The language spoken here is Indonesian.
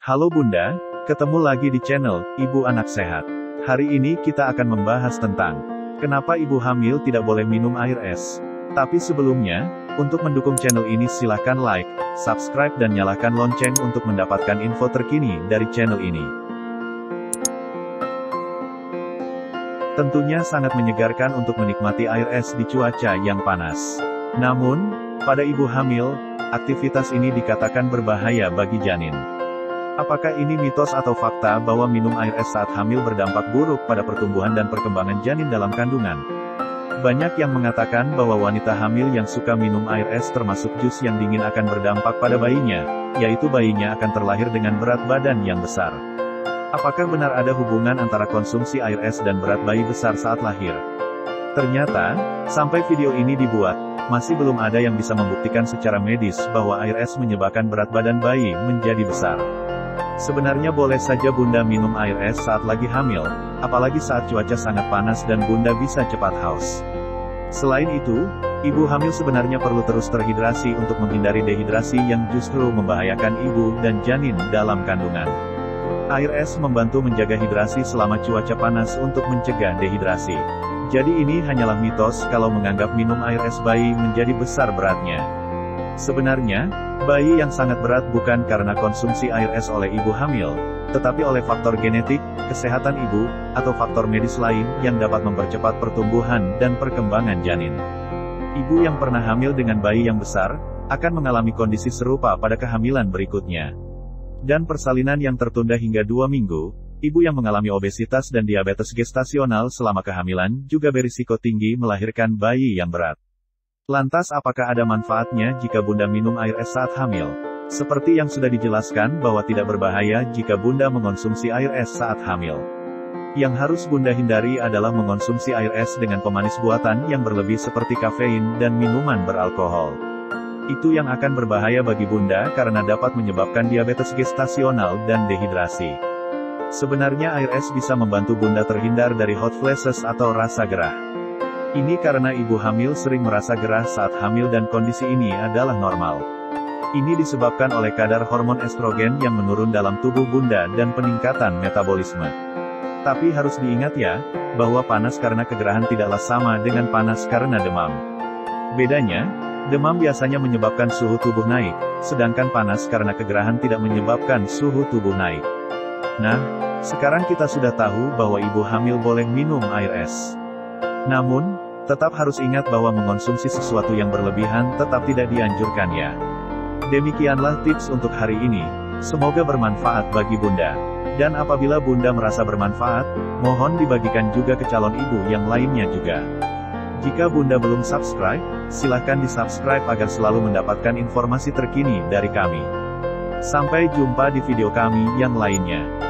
Halo Bunda, ketemu lagi di channel Ibu Anak Sehat. Hari ini kita akan membahas tentang kenapa ibu hamil tidak boleh minum air es. Tapi sebelumnya, untuk mendukung channel ini silahkan like, subscribe dan nyalakan lonceng untuk mendapatkan info terkini dari channel ini. Tentunya sangat menyegarkan untuk menikmati air es di cuaca yang panas. Namun, pada ibu hamil, aktivitas ini dikatakan berbahaya bagi janin. Apakah ini mitos atau fakta bahwa minum air es saat hamil berdampak buruk pada pertumbuhan dan perkembangan janin dalam kandungan? Banyak yang mengatakan bahwa wanita hamil yang suka minum air es termasuk jus yang dingin akan berdampak pada bayinya, yaitu bayinya akan terlahir dengan berat badan yang besar. Apakah benar ada hubungan antara konsumsi air es dan berat bayi besar saat lahir? Ternyata, sampai video ini dibuat, masih belum ada yang bisa membuktikan secara medis bahwa air es menyebabkan berat badan bayi menjadi besar. Sebenarnya boleh saja Bunda minum air es saat lagi hamil, apalagi saat cuaca sangat panas dan Bunda bisa cepat haus. Selain itu, ibu hamil sebenarnya perlu terus terhidrasi untuk menghindari dehidrasi yang justru membahayakan ibu dan janin dalam kandungan. Air es membantu menjaga hidrasi selama cuaca panas untuk mencegah dehidrasi. Jadi ini hanyalah mitos kalau menganggap minum air es bayi menjadi besar beratnya. Sebenarnya, bayi yang sangat berat bukan karena konsumsi air es oleh ibu hamil, tetapi oleh faktor genetik, kesehatan ibu, atau faktor medis lain yang dapat mempercepat pertumbuhan dan perkembangan janin. Ibu yang pernah hamil dengan bayi yang besar, akan mengalami kondisi serupa pada kehamilan berikutnya. Dan persalinan yang tertunda hingga 2 minggu, ibu yang mengalami obesitas dan diabetes gestasional selama kehamilan juga berisiko tinggi melahirkan bayi yang berat. Lantas apakah ada manfaatnya jika Bunda minum air es saat hamil? Seperti yang sudah dijelaskan bahwa tidak berbahaya jika Bunda mengonsumsi air es saat hamil. Yang harus Bunda hindari adalah mengonsumsi air es dengan pemanis buatan yang berlebih seperti kafein dan minuman beralkohol. Itu yang akan berbahaya bagi Bunda karena dapat menyebabkan diabetes gestasional dan dehidrasi. Sebenarnya air es bisa membantu Bunda terhindar dari hot flashes atau rasa gerah. Ini karena ibu hamil sering merasa gerah saat hamil dan kondisi ini adalah normal. Ini disebabkan oleh kadar hormon estrogen yang menurun dalam tubuh Bunda dan peningkatan metabolisme. Tapi harus diingat ya, bahwa panas karena kegerahan tidaklah sama dengan panas karena demam. Bedanya, demam biasanya menyebabkan suhu tubuh naik, sedangkan panas karena kegerahan tidak menyebabkan suhu tubuh naik. Nah, sekarang kita sudah tahu bahwa ibu hamil boleh minum air es. Namun, tetap harus ingat bahwa mengonsumsi sesuatu yang berlebihan tetap tidak dianjurkan ya. Demikianlah tips untuk hari ini, semoga bermanfaat bagi Bunda. Dan apabila Bunda merasa bermanfaat, mohon dibagikan juga ke calon ibu yang lainnya juga. Jika Bunda belum subscribe, silahkan di-subscribe agar selalu mendapatkan informasi terkini dari kami. Sampai jumpa di video kami yang lainnya.